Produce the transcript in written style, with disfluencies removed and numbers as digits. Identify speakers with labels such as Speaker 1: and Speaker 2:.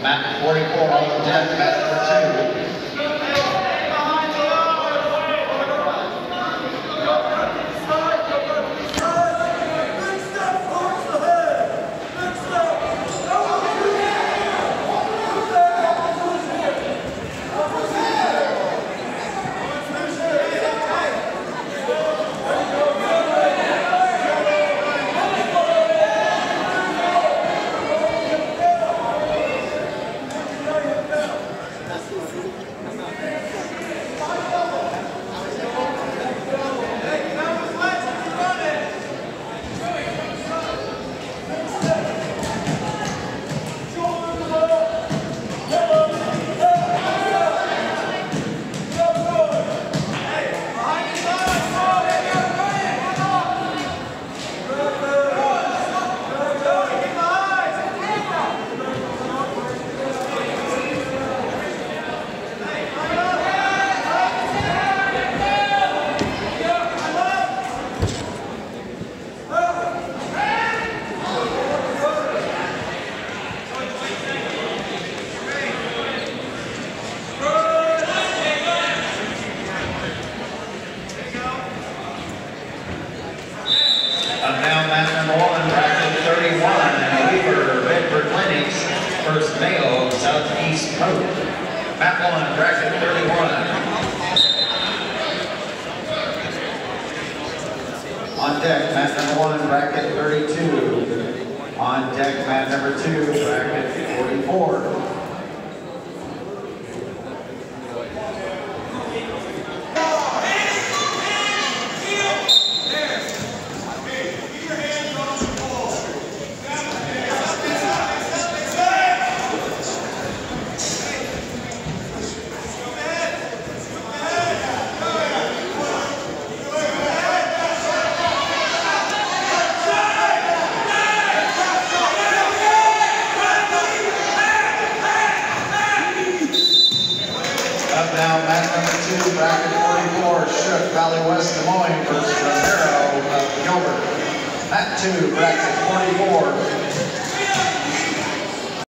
Speaker 1: Mat 44 on deck, mat number 2. First Mayo, Southeast Coast. Mat 1, bracket 31. On deck, mat number 1, bracket 32. On deck, mat number 2, bracket 44. Now, mat number 2, bracket 44, Shook, Valley West Des Moines versus Romero of Gilbert. Mat 2, bracket 44.